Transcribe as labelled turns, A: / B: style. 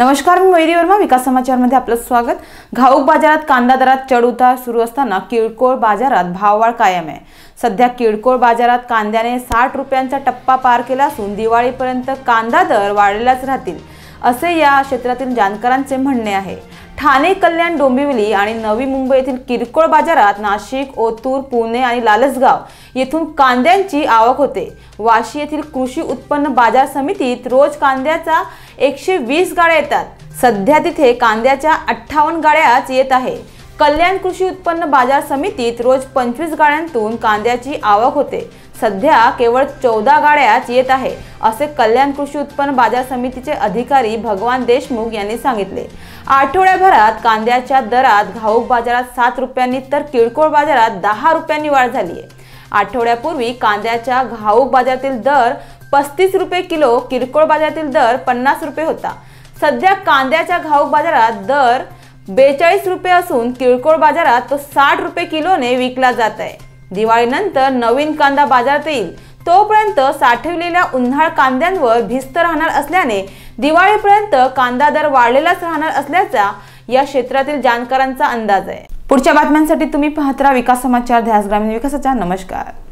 A: नमस्कार, मी मयुरी वर्मा. विकास समाचारमध्ये आपलं स्वागत. घाऊक बाजारात कांदा दरात चढ-उतार सुरू असताना किरकोळ बाजारात भाववाढ कायम आहे. सध्या किरकोळ बाजारात कांद्याने 60 रुपयांचा टप्पा पार केला असून दिवाळीपर्यंत कांदा दर वाढलेलाच राहतील असे या क्षेत्रातील जाणकारांचे म्हणणे आहे. ठाणे, कल्याण, डोंबिवली आणि नवी मुंबई येथील किरकोळ बाजारात नाशिक, ओतूर, पुणे आणि लालसगाव येथून कांद्यांची आवक होते. वाशी येथील कृषी उत्पन्न बाजार समितीत रोज कांद्याचा 120 गाड्या येतात. सध्या तिथे कांद्याच्या 58 गाड्याच येत आहे. कल्याण कृषी उत्पन्न बाजार समितीत रोज 25 गाड्यांतून कांद्याची आवक होते. सध्या केवळ 14 गाड्याच येत आहे असे कल्याण कृषी उत्पन्न बाजार समितीचे अधिकारी भगवान देशमुख यांनी सांगितले. आठवड्याभरात कांद्याच्या दरात घाऊक बाजारात 7 रुपयांनी तर किरकोळ बाजारात 10 रुपयांनी वाढ झाली आहे. आठवड्यापूर्वी कांद्याच्या घाऊक बाजारातील दर 35 रुपये किलो, किरकोळ बाजारातील दर 50 रुपये होता. सध्या कांद्याच्या घाऊक बाजारात दर 42 रुपये असून किरकोळ बाजारात तो 60 रुपये किलोने विकला जात आहे. दिवाळीनंतर नवीन कांदा बाजारात येईल, तोपर्यंत साठवलेल्या उन्हाळ कांद्यांवर भिस्त राहणार असल्याने दिवाळीपर्यंत कांदा दर वाढलेलाच राहणार असल्याचा या क्षेत्रातील जाणकारांचा अंदाज आहे. पुढच्या बातम्यांसाठी तुम्ही पाहत राहा विकास समाचार, ध्यास ग्रामीण विकासाचा. नमस्कार.